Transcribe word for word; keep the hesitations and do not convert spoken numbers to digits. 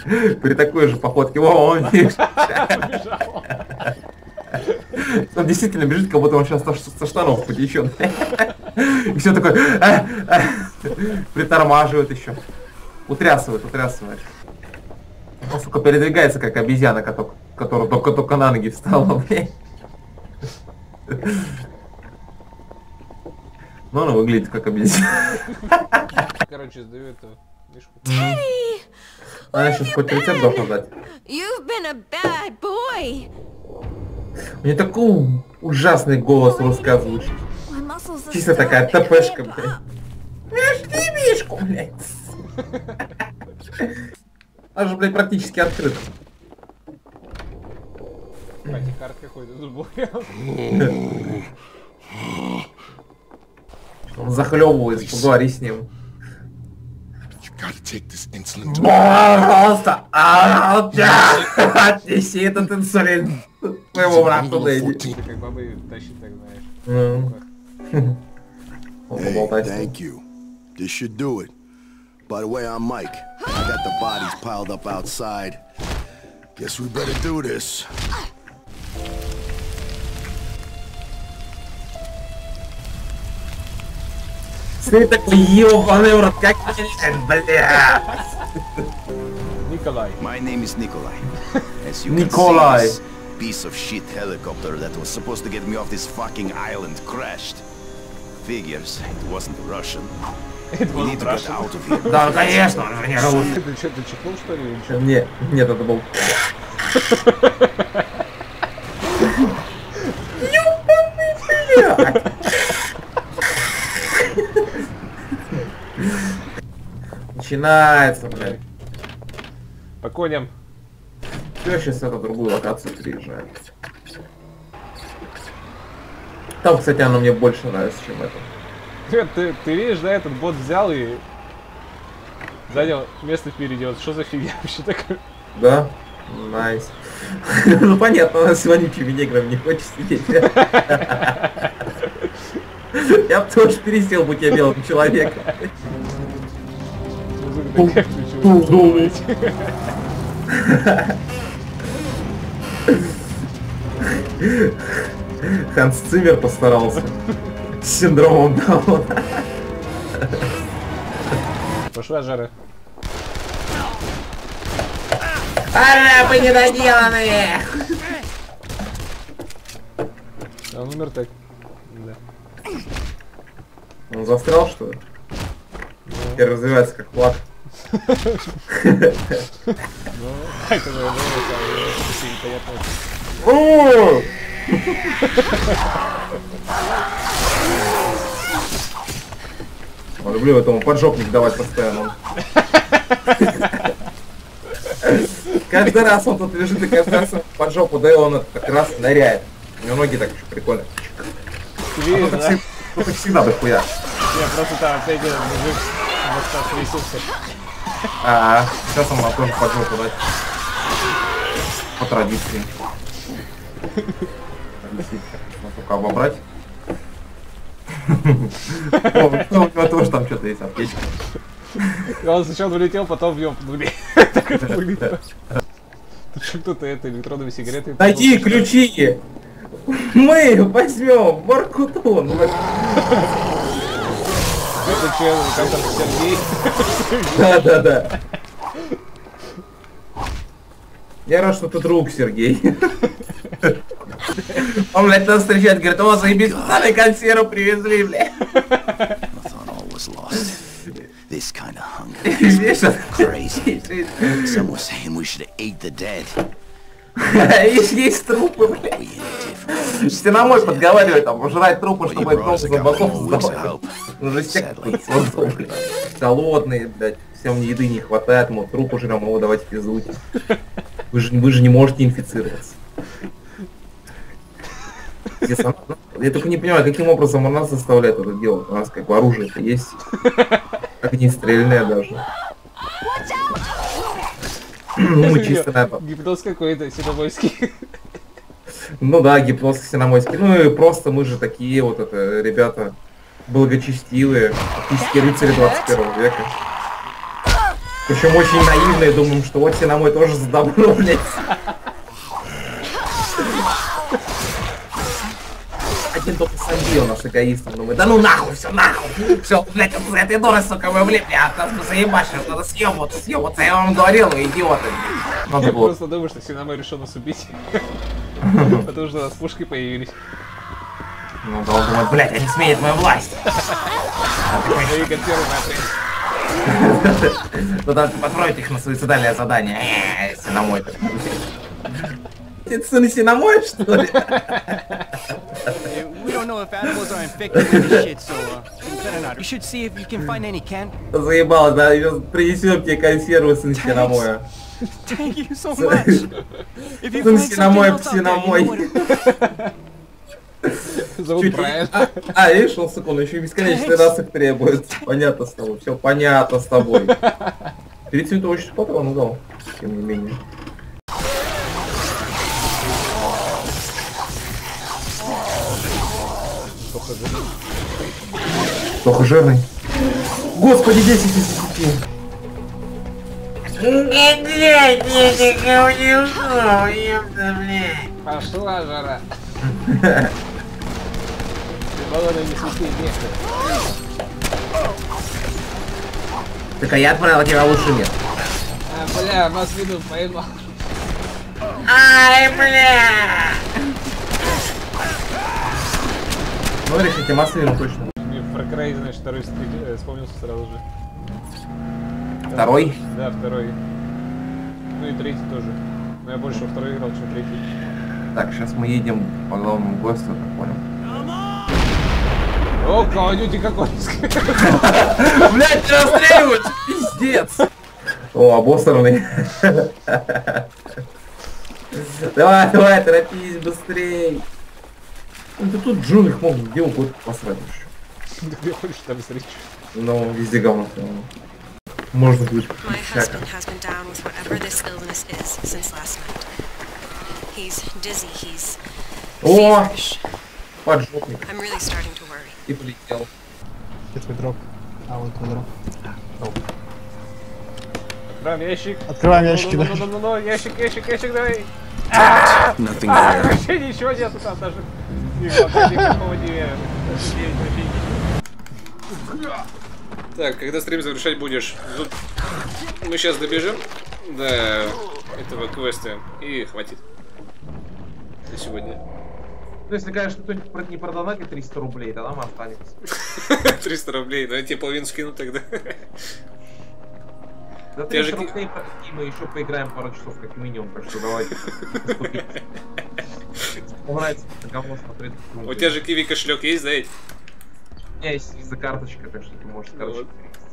При такой же походке. О, он Он действительно бежит, как будто он сейчас со штанов потечет. И все такое... Притормаживает еще. Утрясывает, утрясывает. Он, сука, передвигается, как обезьяна, которая только-только на ноги встала, блядь. Ну, она выглядит как обезьяна. Короче, сдаю эту мишку. Она сейчас хоть рецепт должна дать. У нее такой ужасный голос русский озвучит. Чисто такая ТПшка, блядь. Нашли мишку, блядь. Она же, блядь, практически открыта. Кстати, карт какой-то тут был. Он захлебывается, поговори с ним. Пожалуйста, отнеси этот инсулин твоему брату, Дэйди. Ты как бабы тащит, так знаешь. Thank you. This should do it. By the way, I'm Mike. I got the bodies piled up outside. Guess we better do this. Ты такой ёбаный в рот, как бля. Николай. My name is Nikolai. As you Nikolai. can see, this piece of shit helicopter that was supposed to get me off this fucking island crashed. Figures, it wasn't Russian. Это We need to get out of here. Да, конечно, он же не русский. Ты что, ты чихнул, что ли, или что? Нет, нет, это был... Ёбаный, блядь. Начинается, блядь. По коням. Все, сейчас это другую локацию приезжает. Там, кстати, оно мне больше нравится, чем это. Ты, ты видишь, да, этот бот взял и занял место впереди. Вот что за фигня вообще такое? Да? Найс. Ну понятно, у нас с вонючими неграми не хочет сидеть. Я бы тоже пересел, будь я белым человеком. Музыка такая включилась. Ханс Циммер постарался. С синдромом Дауна. Пошла жара. Арабы недоделанные! А он умер так. Да. Он застрял, что ли? Теперь развивается как флаг. Ну, это было непонятно. Я люблю этому поджопник давать постоянно. Каждый раз он тут лежит, и каждый раз под жопу, да и он как раз ныряет. У него ноги так еще прикольно. Видишь, да? Ну так всегда дохуя. Я просто там опять делаю мужик, вот так трясется. А, сейчас он нам тоже под жопу дать. По традиции. Только обобрать. О, у него тоже там что-то есть, аптечка. Он сначала улетел, потом в нем. Так это выглядит. Тут что кто-то это электронными сигаретами. Найди ключи! Мы возьмем Воркутун! Это че, как там Сергей? Да, да, да. Я рад, что ты друг, Сергей. Он, блядь, нас встречает, говорит, о, заебись, пацаны, консерву привезли, блядь. This kind of hunger is crazy. Some were saying we should have ate the dead. Есть, есть трупы, блядь. Стена мой подговаривает, там, жрать трупы, чтобы это просто за боков сдавать. Уже всех тут создал, блядь. Голодные, блядь. Всем еды не хватает, мы трупы жрем, его давайте пиздуйте. Вы же, вы же не можете инфицироваться. Я только не понимаю, каким образом он нас заставляет это делать. У нас как бы оружие-то есть. Огнестрельное даже. Ну, мы чисто на это. Гипноз какой-то синомойский. Ну да, гипноз синомойский. Ну и просто мы же такие вот это, ребята, благочестивые, фактически рыцари двадцать первого века. Причем очень наивные, думаем, что вот все на мой тоже за добро, блядь. Один только Санди у нас эгоист, он думает, да ну нахуй, все нахуй, все, блядь, вот за этой дурой, сука, вы влипли, а нас мы заебашим, надо съебываться, съебываться, я вам говорил, вы идиоты. Я просто думаю, что Синамой решил нас убить. Потому что у нас пушки появились. Ну, да, он думает, блядь, они смеют мою власть. Ну, надо построить их на суицидальное задание. Эээ, Синамой. Ты сын Синамой, что ли? Заебало, да, сейчас принесем тебе консервы, сын Синамоя. Сын Синамоя, Синамой. Зовут Брайан. А, а, видишь, он, сука, он еще бесконечный раз их требует. Понятно с тобой, все понятно с тобой. Перед этим очень патрон дал, тем не менее. Плохо жирный. Плохо жирный. Господи, десять из десяти. Пошла жара. Баллоны не смешные вместе. Так а я отправил тебя в лучший мир. А, бля, вас виду поймал. Ай, бля! Ну, решите, маслину точно. Мне Far Cry, знаешь, второй стрик, вспомнился сразу же. Второй? Да, второй. Ну и третий тоже. Но я больше во второй играл, чем третий. Так, сейчас мы едем по главному гостю, так понял. О, Каудюти какой! Блять, тебя расстреливают! Пиздец! О, обосранный. Давай, давай, торопись быстрей. Ну ты тут джунглях мог где угодно посрать еще. Где хочешь, там встречу. Ну, везде говно. Можно будет. О! Поджопник. И полетел. Где твой дроп? А, вон твой дроп. Открываем ящик. Открываем ящики, да. Ну-ну-ну, ящик, ящик, ящик, давай. Nothing А, there. вообще ничего нету там даже. Никакого не... Так, когда стрим завершать будешь? Мы сейчас добежим до этого квеста и хватит. На сегодня. Ну, если, конечно, кто-нибудь не продонатит триста рублей, тогда мы останемся. триста рублей, но я тебе половину скину тогда. За триста рублей мы еще поиграем пару часов как минимум, так что давайте. Нравится говно смотреть. У тебя же киви кошелек есть, да? У меня есть виза карточка, так что ты можешь с карточкой.